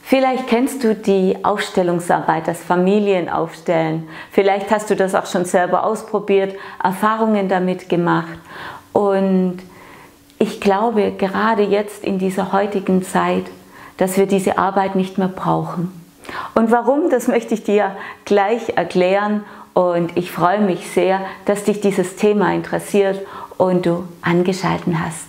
Vielleicht kennst du die Aufstellungsarbeit, das Familienaufstellen. Vielleicht hast du das auch schon selber ausprobiert, Erfahrungen damit gemacht. Und ich glaube, gerade jetzt in dieser heutigen Zeit, dass wir diese Arbeit nicht mehr brauchen. Und warum, das möchte ich dir gleich erklären. Und ich freue mich sehr, dass dich dieses Thema interessiert und du angeschaltet hast.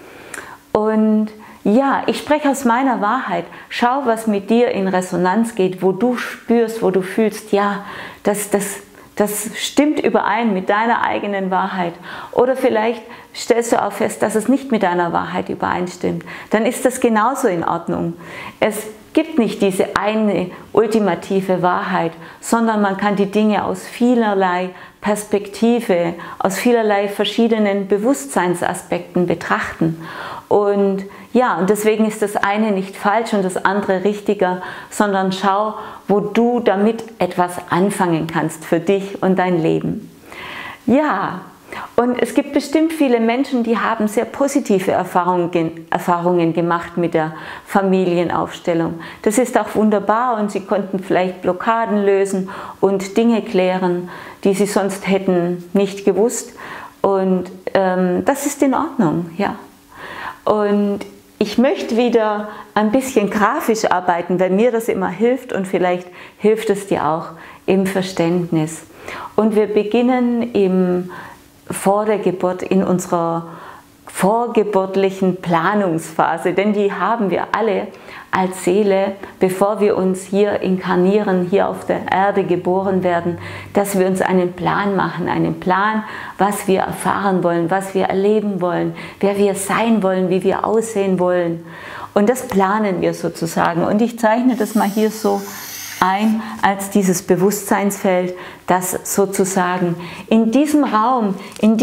Und ja, ich spreche aus meiner Wahrheit. Schau, was mit dir in Resonanz geht, wo du spürst, wo du fühlst, ja, das stimmt überein mit deiner eigenen Wahrheit. Oder vielleicht stellst du auch fest, dass es nicht mit deiner Wahrheit übereinstimmt. Dann ist das genauso in Ordnung. Es gibt nicht diese eine ultimative Wahrheit, sondern man kann die Dinge aus vielerlei Perspektive, aus vielerlei verschiedenen Bewusstseinsaspekten betrachten. Und ja, und deswegen ist das eine nicht falsch und das andere richtiger, sondern schau, wo du damit etwas anfangen kannst für dich und dein Leben. Ja, und es gibt bestimmt viele Menschen, die haben sehr positive Erfahrungen gemacht mit der Familienaufstellung. Das ist auch wunderbar und sie konnten vielleicht Blockaden lösen und Dinge klären, die sie sonst hätten nicht gewusst. Und das ist in Ordnung, ja. Und ich möchte wieder ein bisschen grafisch arbeiten, weil mir das immer hilft und vielleicht hilft es dir auch im Verständnis. Und wir beginnen vor der Geburt in unserer vorgeburtlichen Planungsphase, denn die haben wir alle als Seele, bevor wir uns hier inkarnieren, hier auf der Erde geboren werden, dass wir uns einen Plan machen, einen Plan, was wir erfahren wollen, was wir erleben wollen, wer wir sein wollen, wie wir aussehen wollen. Und das planen wir sozusagen. Und ich zeichne das mal hier so ein als dieses Bewusstseinsfeld, das sozusagen in diesem Raum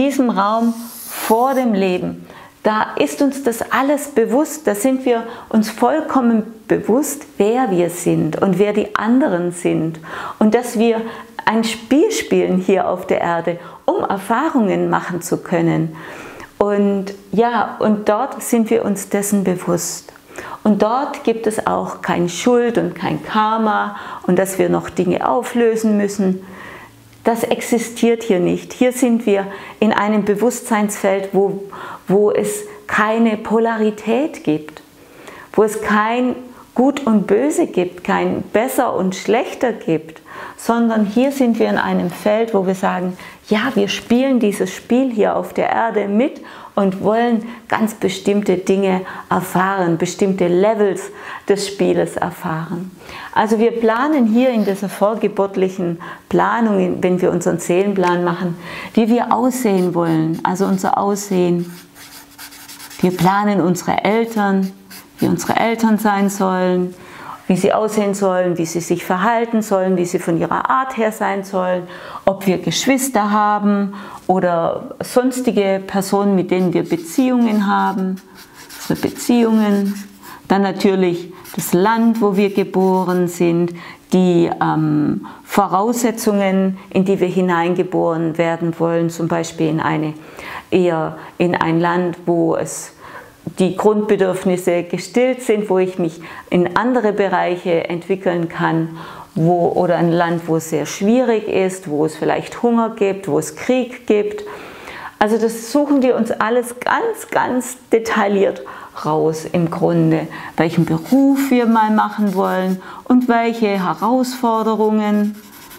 vor dem Leben, da ist uns das alles bewusst, da sind wir uns vollkommen bewusst, wer wir sind und wer die anderen sind und dass wir ein Spiel spielen hier auf der Erde, um Erfahrungen machen zu können. Und ja, und dort sind wir uns dessen bewusst. Und dort gibt es auch kein Schuld und kein Karma und dass wir noch Dinge auflösen müssen. Das existiert hier nicht. Hier sind wir in einem Bewusstseinsfeld, wo es keine Polarität gibt, wo es kein Gut und Böse gibt, kein Besser und Schlechter gibt, sondern hier sind wir in einem Feld, wo wir sagen, ja, wir spielen dieses Spiel hier auf der Erde mit und wollen ganz bestimmte Dinge erfahren, bestimmte Levels des Spieles erfahren. Also wir planen hier in dieser vorgeburtlichen Planung, wenn wir unseren Seelenplan machen, wie wir aussehen wollen, also unser Aussehen. Wir planen unsere Eltern, wie unsere Eltern sein sollen, wie sie aussehen sollen, wie sie sich verhalten sollen, wie sie von ihrer Art her sein sollen, ob wir Geschwister haben oder sonstige Personen, mit denen wir Beziehungen haben, unsere Beziehungen, dann natürlich das Land, wo wir geboren sind, die Voraussetzungen, in die wir hineingeboren werden wollen, zum Beispiel eher in ein Land, wo die Grundbedürfnisse gestillt sind, wo ich mich in andere Bereiche entwickeln kann, oder ein Land, wo es sehr schwierig ist, wo es vielleicht Hunger gibt, wo es Krieg gibt. Also das suchen wir uns alles ganz, ganz detailliert raus im Grunde, welchen Beruf wir mal machen wollen und welche Herausforderungen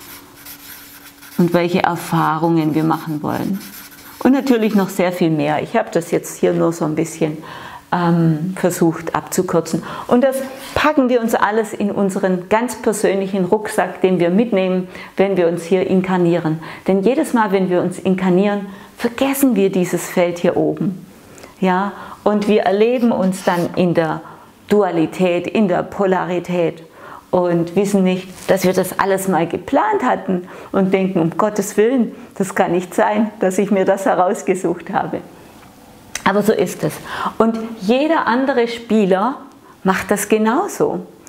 und welche Erfahrungen wir machen wollen. Und natürlich noch sehr viel mehr. Ich habe das jetzt hier nur so ein bisschen versucht abzukürzen. Und das packen wir uns alles in unseren ganz persönlichen Rucksack, den wir mitnehmen, wenn wir uns hier inkarnieren. Denn jedes Mal, wenn wir uns inkarnieren, vergessen wir dieses Feld hier oben. Ja? Und wir erleben uns dann in der Dualität, in der Polarität und wissen nicht, dass wir das alles mal geplant hatten und denken, um Gottes Willen, das kann nicht sein, dass ich mir das herausgesucht habe. Aber so ist es. Und jeder andere Spieler macht das genauso.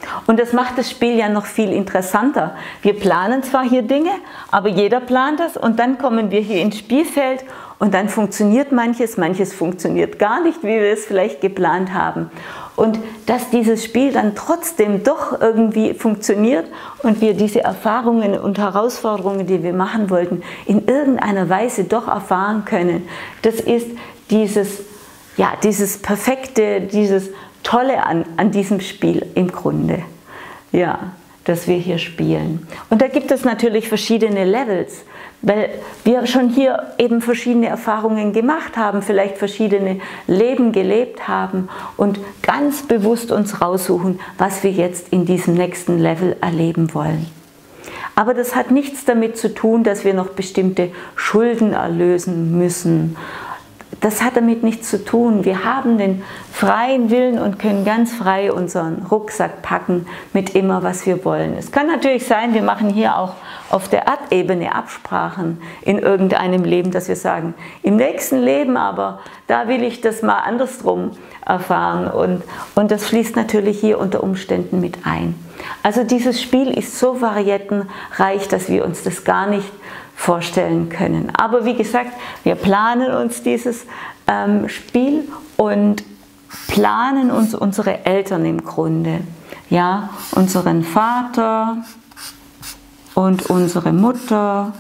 Und das macht das Spiel ja noch viel interessanter. Wir planen zwar hier Dinge, aber jeder plant das und dann kommen wir hier ins Spielfeld und dann funktioniert manches, manches funktioniert gar nicht, wie wir es vielleicht geplant haben. Und dass dieses Spiel dann trotzdem doch irgendwie funktioniert und wir diese Erfahrungen und Herausforderungen, die wir machen wollten, in irgendeiner Weise doch erfahren können, das ist dieses Perfekte, dieses Tolle an diesem Spiel im Grunde, ja, dass wir hier spielen. Und da gibt es natürlich verschiedene Levels, weil wir schon hier eben verschiedene Erfahrungen gemacht haben, vielleicht verschiedene Leben gelebt haben und ganz bewusst uns raussuchen, was wir jetzt in diesem nächsten Level erleben wollen. Aber das hat nichts damit zu tun, dass wir noch bestimmte Schulden erlösen müssen. Das hat damit nichts zu tun. Wir haben den freien Willen und können ganz frei unseren Rucksack packen mit immer, was wir wollen. Es kann natürlich sein, wir machen hier auch auf der Erdebene Absprachen in irgendeinem Leben, dass wir sagen, im nächsten Leben aber, da will ich das mal andersrum erfahren. Und das fließt natürlich hier unter Umständen mit ein. Also dieses Spiel ist so variettenreich, dass wir uns das gar nicht vorstellen können. Aber wie gesagt, wir planen uns dieses Spiel und planen uns unsere Eltern im Grunde. Ja, unseren Vater und unsere Mutter.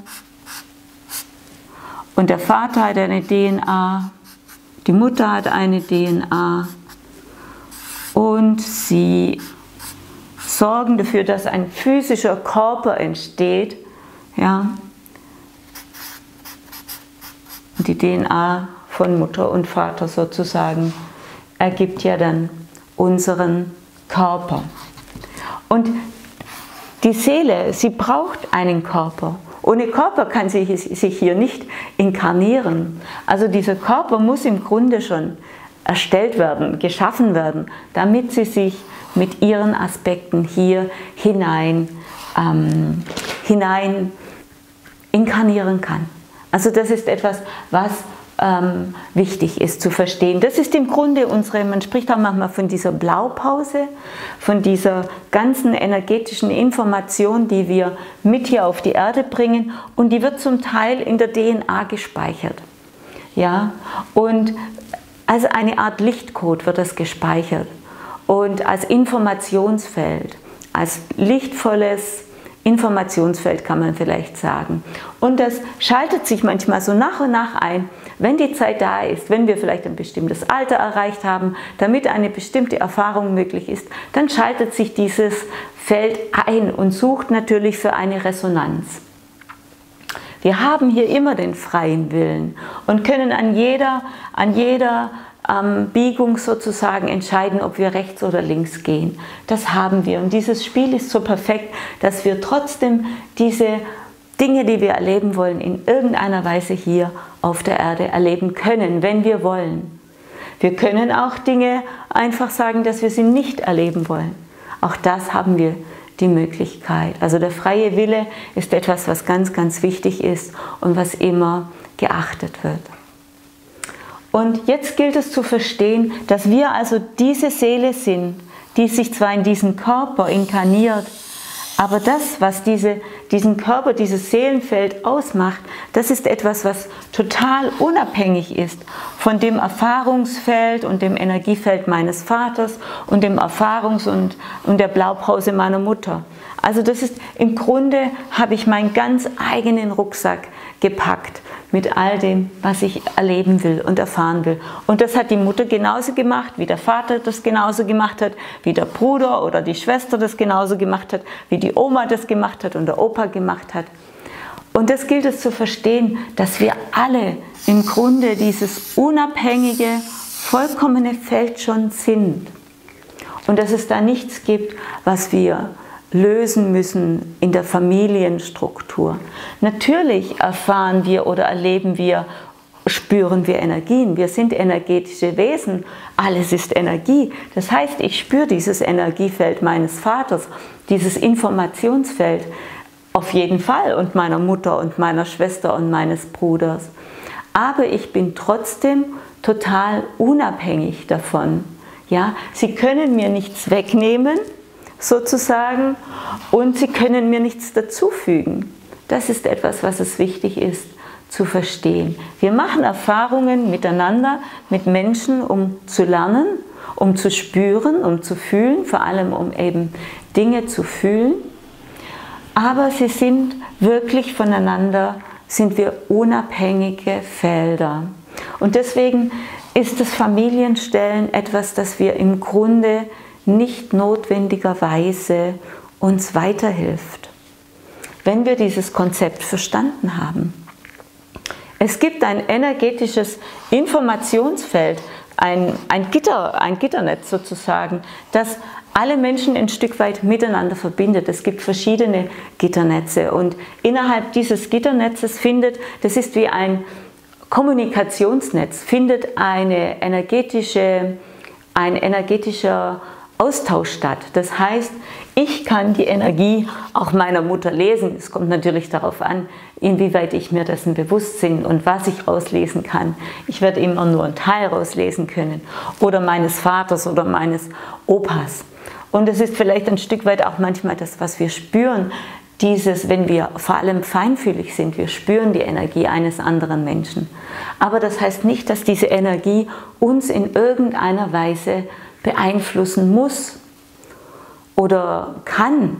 Und der Vater hat eine DNA, die Mutter hat eine DNA und sie sorgen dafür, dass ein physischer Körper entsteht. Ja. Die DNA von Mutter und Vater sozusagen ergibt ja dann unseren Körper. Und die Seele, sie braucht einen Körper. Ohne Körper kann sie sich hier nicht inkarnieren. Also dieser Körper muss im Grunde schon erstellt werden, geschaffen werden, damit sie sich mit ihren Aspekten hier hinein inkarnieren kann. Also das ist etwas, was wichtig ist zu verstehen. Das ist im Grunde man spricht auch manchmal von dieser Blaupause, von dieser ganzen energetischen Information, die wir mit hier auf die Erde bringen und die wird zum Teil in der DNA gespeichert. Ja? Und als eine Art Lichtcode wird das gespeichert und als Informationsfeld, als lichtvolles Informationsfeld kann man vielleicht sagen. Und das schaltet sich manchmal so nach und nach ein, wenn die Zeit da ist, wenn wir vielleicht ein bestimmtes Alter erreicht haben, damit eine bestimmte Erfahrung möglich ist, dann schaltet sich dieses Feld ein und sucht natürlich für eine Resonanz. Wir haben hier immer den freien Willen und können an jeder Biegung sozusagen entscheiden, ob wir rechts oder links gehen. Das haben wir und dieses Spiel ist so perfekt, dass wir trotzdem diese Dinge, die wir erleben wollen, in irgendeiner Weise hier auf der Erde erleben können, wenn wir wollen. Wir können auch Dinge einfach sagen, dass wir sie nicht erleben wollen. Auch das haben wir die Möglichkeit. Also der freie Wille ist etwas, was ganz, ganz wichtig ist und was immer geachtet wird. Und jetzt gilt es zu verstehen, dass wir also diese Seele sind, die sich zwar in diesen Körper inkarniert, aber das, was diesen Körper, dieses Seelenfeld ausmacht, das ist etwas, was total unabhängig ist von dem Erfahrungsfeld und dem Energiefeld meines Vaters und dem und der Blaupause meiner Mutter. Also das ist, im Grunde habe ich meinen ganz eigenen Rucksack gepackt mit all dem, was ich erleben will und erfahren will. Und das hat die Mutter genauso gemacht, wie der Vater das genauso gemacht hat, wie der Bruder oder die Schwester das genauso gemacht hat, wie die Oma das gemacht hat und der Opa gemacht hat. Und das gilt es zu verstehen, dass wir alle im Grunde dieses unabhängige, vollkommene Feld schon sind. Und dass es da nichts gibt, was wir lösen müssen in der Familienstruktur. Natürlich erfahren wir oder erleben wir, spüren wir Energien. Wir sind energetische Wesen. Alles ist Energie. Das heißt, ich spüre dieses Energiefeld meines Vaters, dieses Informationsfeld auf jeden Fall und meiner Mutter und meiner Schwester und meines Bruders. Aber ich bin trotzdem total unabhängig davon. Ja? Sie können mir nichts wegnehmen, sozusagen, und sie können mir nichts dazufügen. Das ist etwas, was es wichtig ist zu verstehen. Wir machen Erfahrungen miteinander, mit Menschen, um zu lernen, um zu spüren, um zu fühlen, vor allem um eben Dinge zu fühlen. Aber sie sind wirklich voneinander, sind wir unabhängige Felder. Und deswegen ist das Familienstellen etwas, das wir im Grunde nicht notwendigerweise uns weiterhilft, wenn wir dieses Konzept verstanden haben. Es gibt ein energetisches Informationsfeld, ein Gitternetz sozusagen, das alle Menschen ein Stück weit miteinander verbindet. Es gibt verschiedene Gitternetze und innerhalb dieses Gitternetzes das ist wie ein Kommunikationsnetz, findet ein energetischer Austausch statt. Das heißt, ich kann die Energie auch meiner Mutter lesen. Es kommt natürlich darauf an, inwieweit ich mir dessen bewusst bin und was ich rauslesen kann. Ich werde immer nur einen Teil rauslesen können. Oder meines Vaters oder meines Opas. Und es ist vielleicht ein Stück weit auch manchmal das, was wir spüren, wenn wir vor allem feinfühlig sind, wir spüren die Energie eines anderen Menschen. Aber das heißt nicht, dass diese Energie uns in irgendeiner Weise beeinflussen muss oder kann.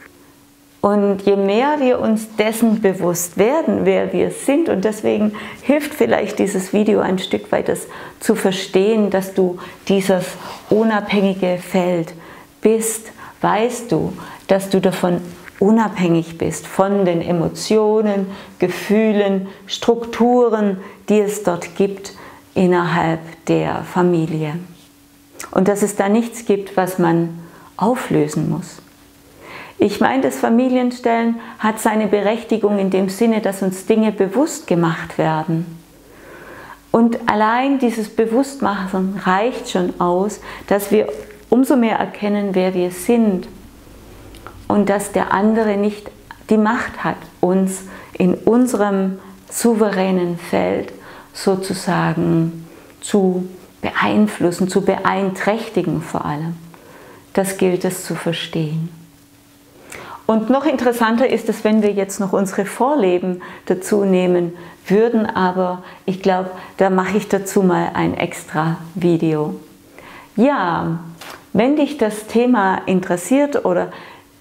Und je mehr wir uns dessen bewusst werden, wer wir sind, und deswegen hilft vielleicht dieses Video ein Stück weit, das zu verstehen, dass du dieses unabhängige Feld bist, weißt du, dass du davon unabhängig bist, von den Emotionen, Gefühlen, Strukturen, die es dort gibt innerhalb der Familie. Und dass es da nichts gibt, was man auflösen muss. Ich meine, das Familienstellen hat seine Berechtigung in dem Sinne, dass uns Dinge bewusst gemacht werden. Und allein dieses Bewusstmachen reicht schon aus, dass wir umso mehr erkennen, wer wir sind und dass der andere nicht die Macht hat, uns in unserem souveränen Feld sozusagen zu beeinflussen, zu beeinträchtigen vor allem. Das gilt es zu verstehen. Und noch interessanter ist es, wenn wir jetzt noch unsere Vorleben dazu nehmen würden, aber ich glaube, da mache ich dazu mal ein extra Video. Ja, wenn dich das Thema interessiert oder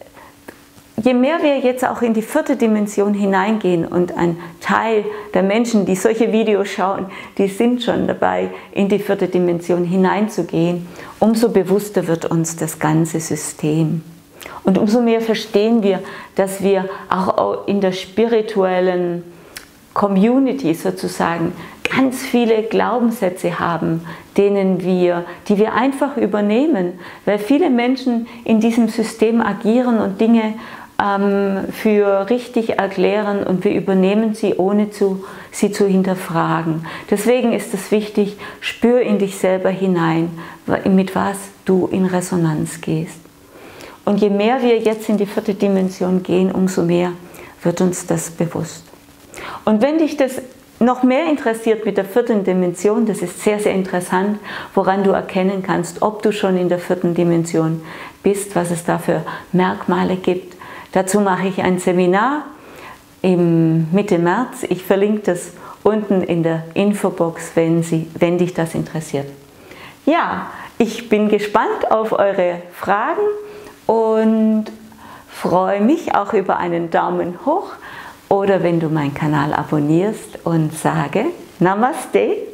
je mehr wir jetzt auch in die 4. Dimension hineingehen und ein Teil der Menschen, die solche Videos schauen, die sind schon dabei, in die 4. Dimension hineinzugehen, umso bewusster wird uns das ganze System. Und umso mehr verstehen wir, dass wir auch in der spirituellen Community sozusagen ganz viele Glaubenssätze haben, die wir einfach übernehmen, weil viele Menschen in diesem System agieren und Dinge für richtig erklären und wir übernehmen sie, ohne sie zu hinterfragen. Deswegen ist es wichtig, spür in dich selber hinein, mit was du in Resonanz gehst. Und je mehr wir jetzt in die 4. Dimension gehen, umso mehr wird uns das bewusst. Und wenn dich das noch mehr interessiert mit der 4. Dimension, das ist sehr, sehr interessant, woran du erkennen kannst, ob du schon in der 4. Dimension bist, was es da für Merkmale gibt. Dazu mache ich ein Seminar im Mitte März. Ich verlinke das unten in der Infobox, wenn dich das interessiert. Ja, ich bin gespannt auf eure Fragen und freue mich auch über einen Daumen hoch oder wenn du meinen Kanal abonnierst und sage Namaste.